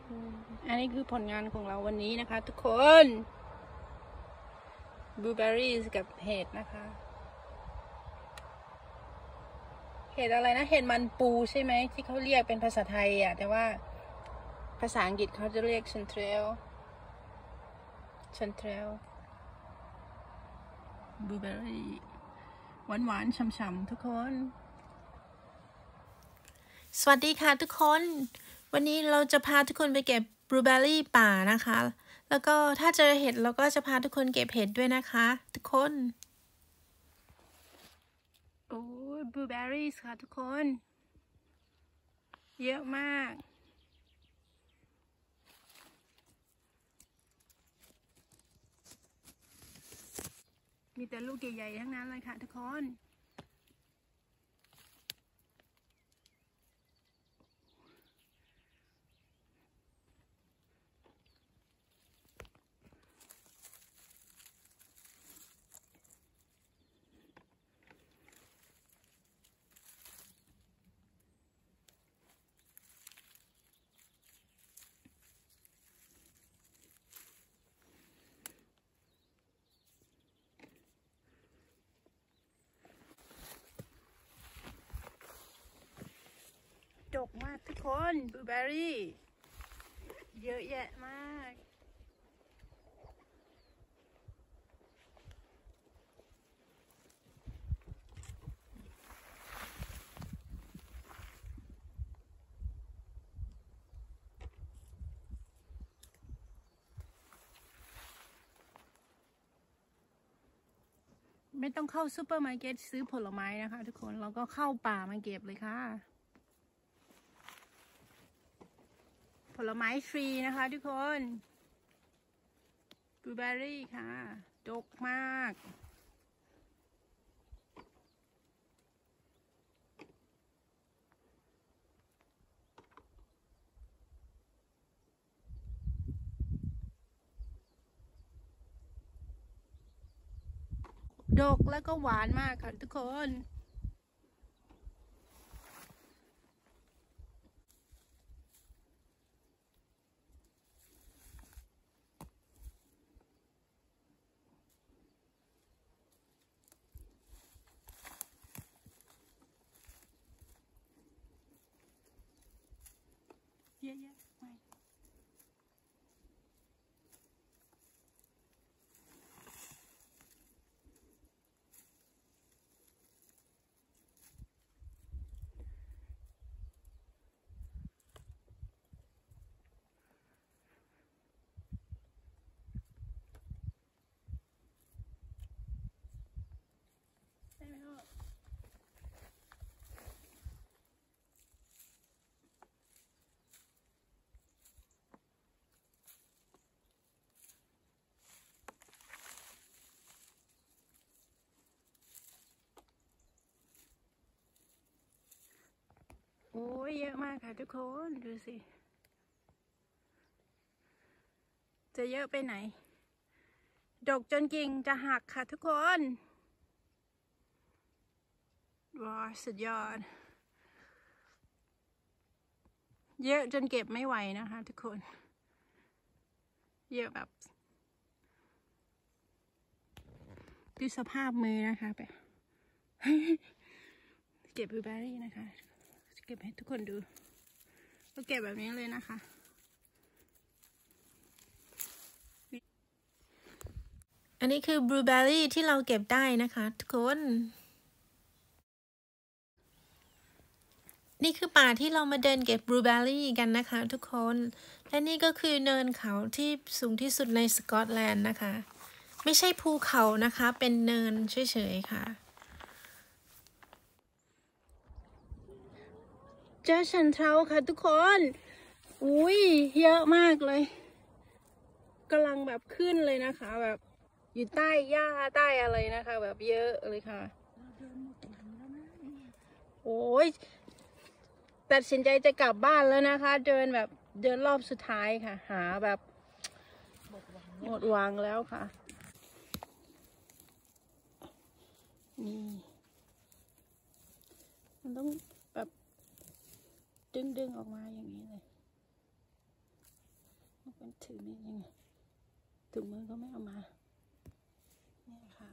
อันนี้คือผลงานของเราวันนี้นะคะทุกคนบลูเบอร์รี่กับเห็ดนะคะเห็ดอะไรนะเห็ดมันปูใช่ไหมที่เขาเรียกเป็นภาษาไทยอ่ะแต่ว่าภาษาอังกฤษเขาจะเรียกชันเทรลบลูเบอร์รี่หวานๆฉ่ำๆทุกคนสวัสดีค่ะทุกคนวันนี้เราจะพาทุกคนไปเก็บบลูเบอร์รี่ป่านะคะแล้วก็ถ้าเจอเห็ดเราก็จะพาทุกคนเก็บเห็ดด้วยนะคะทุกคนโอ้ยบลูเบอร์รี่ค่ะทุกคนเยอะมากมีแต่ลูกใหญ่ๆทั้งนั้นเลยค่ะทุกคนดกมากทุกคนบลูเบอร์รี่เยอะแยะมากไม่ต้องเข้าซูเปอร์มาร์เก็ตซื้อผลไม้นะคะทุกคนเราก็เข้าป่ามาเก็บเลยค่ะผลไม้ฟรีนะคะทุกคนบลูเบอร์รี่ค่ะดกมากดกแล้วก็หวานมากค่ะทุกคนเยอะแยะไปได้ไหมลูกโอ้ยเยอะมากค่ะทุกคนดูสิจะเยอะไปไหนดกจนกิ่งจะหักค่ะทุกคนว้าสุดยอดเยอะจนเก็บไม่ไหวนะคะทุกคนเยอะแบบดูสภาพมือนะคะไปเก็บบลูเบอร์รี่นะคะเก็บให้ทุกคนดูก็เก็บแบบนี้เลยนะคะอันนี้คือบลูเบอร์รี่ที่เราเก็บได้นะคะทุกคนนี่คือป่าที่เรามาเดินเก็บบลูเบอร์รี่กันนะคะทุกคนและนี่ก็คือเนินเขาที่สูงที่สุดในสกอตแลนด์นะคะไม่ใช่ภูเขานะคะเป็นเนินเฉยๆค่ะเจอชันเทราค่ะทุกคนอุ้ยเยอะมากเลยกำลังแบบขึ้นเลยนะคะแบบอยู่ใต้หญ้าใต้อะไรนะคะแบบเยอะเลยค่ะโอ้ยตัดสินใจจะกลับบ้านแล้วนะคะเดินแบบเดินรอบสุดท้ายค่ะหาแบบหมดหวังแล้วค่ะนี่มันต้องแบบดึงออกมาอย่างนี้เลยมันถือไม่ยังไงถุงมือก็ไม่เอามาเนี่ยค่ะ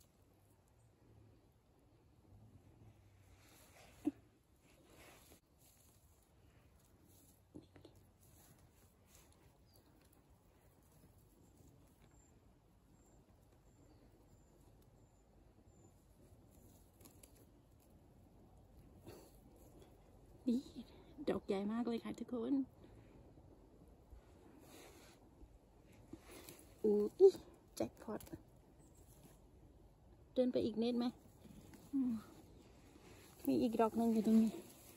นี่ดอกใหญ่มากเลยค่ะทุกคนอู้แจ็คพอตเดินไปอีกนิดไหมมีอีกดอกหนึ่งอยู่ตรงนี้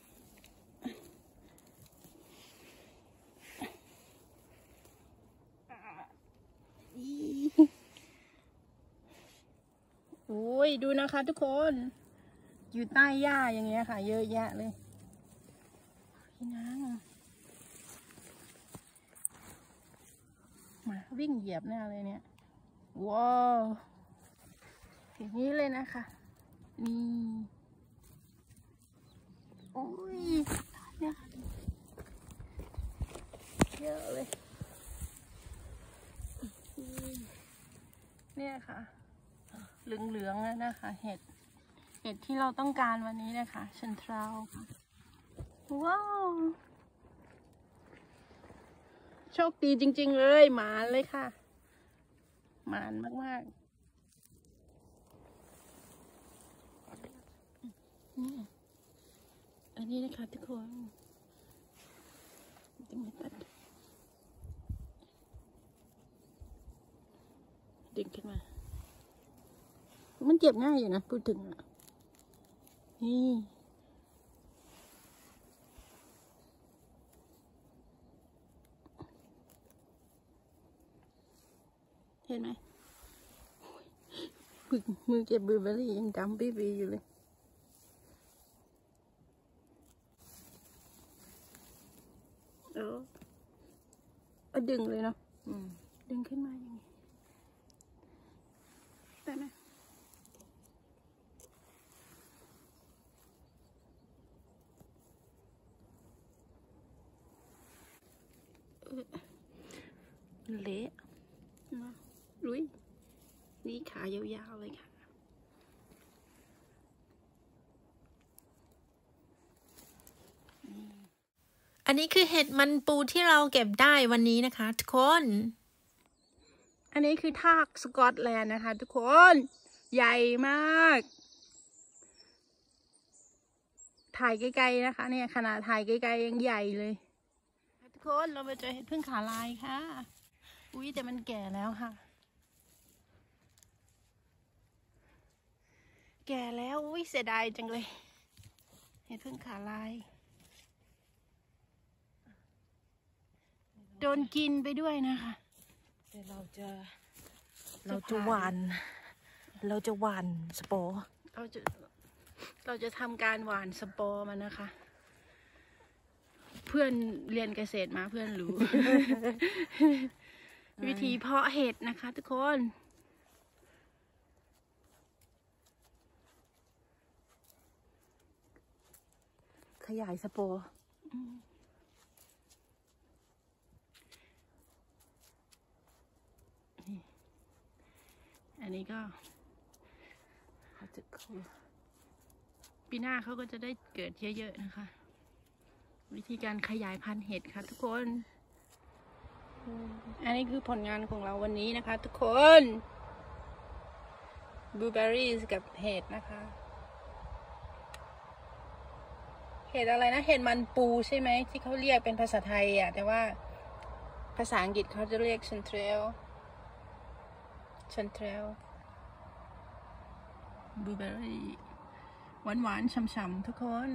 โอ้ยดูนะคะทุกคนอยู่ใต้หญ้าอย่างเงี้ยค่ะเยอะแยะเลยพี่นางมาวิ่งเหยียบแน่เลยเนี่ยว้าวอย่างนี้เลยนะคะนี่โอ้ยเนี่ยเยอะเลยเนี่ยค่ะเหลืองๆนะคะเห็ดที่เราต้องการวันนี้นะคะชันทราวค่ะว้าวโชคดีจริงๆเลยหมานเลยค่ะหมานมากๆนี่อันนี้นะคะทุกคนจะมาตัดดึงขึ้นมามันเก็บง่ายอยู่นะพูดถึงนี่เห็นไหมมือเก็บบลูเบอร์รี่ยังดำปี๊อยู่เลยดึงเลยเนาะดึงขึ้นมาอย่างนี้ได้ไหมเละนะลุยนี่ขายาวๆเลยค่ะอันนี้คือเห็ดมันปูที่เราเก็บได้วันนี้นะคะทุกคนอันนี้คือทากสกอตแลนด์นะคะทุกคนใหญ่มากถ่ายไกลๆนะคะเนี่ยขนาดถ่ายไกลๆยังใหญ่เลยทุกคนเราไปเจอเห็ดพึ่งขาลายค่ะอุ้ยแต่มันแก่แล้วค่ะแก่แล้วอุ้ยเสียดายจังเลยเห็ดพึ่งขาลายโดนกินไปด้วยนะคะแต่เราจะหวานสปอร์เราจะทำการหว่านสปอร์มันนะคะเพื่อนเรียนเกษตรมาเพื่อนรู้ วิธีเพาะเห็ดนะคะทุกคนขยายสปอร์อันนี้ก็ปีหน้าเขาก็จะได้เกิดเยอะๆนะคะวิธีการขยายพันธุ์เห็ดค่ะทุกคนอันนี้คือผลงานของเราวันนี้นะคะทุกคนบลูเบอร์รี่กับเห็ดนะคะเห็ดอะไรนะเห็ดมันปูใช่ไหมที่เขาเรียกเป็นภาษาไทยอ่ะแต่ว่าภาษาอังกฤษเขาจะเรียกชันเทรลบลูเบอร์รี่หวานๆฉ่ำๆทุกคน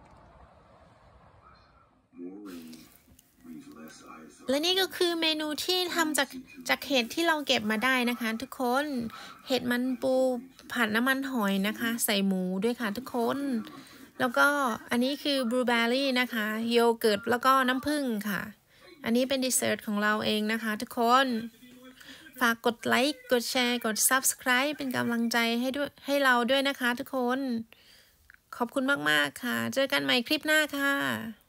และนี่ก็คือเมนูที่ทำจากเห็ดที่เราเก็บมาได้นะคะทุกคนเห็ดมันปูผัดน้ำมันหอยนะคะใส่หมูด้วยค่ะทุกคนแล้วก็อันนี้คือบลูเบอร์รี่นะคะโยเกิร์ตแล้วก็น้ำผึ้งค่ะอันนี้เป็นดีเซอร์ทของเราเองนะคะทุกคนฝากกดไลค์กดแชร์กด Subscribe เป็นกำลังใจให้เราด้วยนะคะทุกคนขอบคุณมากๆค่ะเจอกันใหม่คลิปหน้าค่ะ